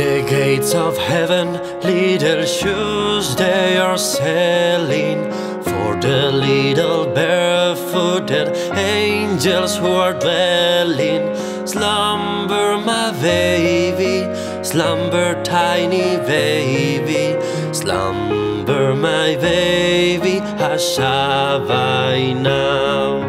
the gates of heaven, little shoes they are selling for the little barefooted angels who are dwelling. Slumber, my baby, slumber, tiny baby, slumber, my baby, hush I now.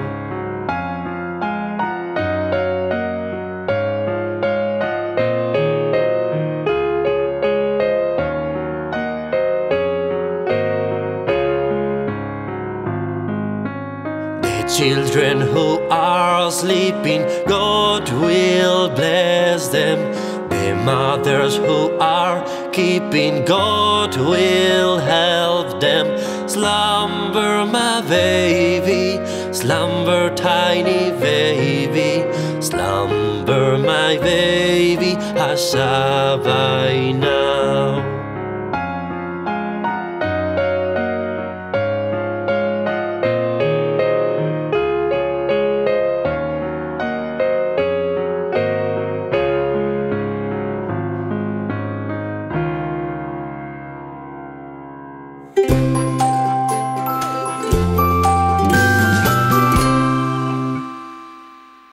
Children who are sleeping, God will bless them. The mothers who are keeping, God will help them. Slumber, my baby, slumber, tiny baby, slumber, my baby, hush I now.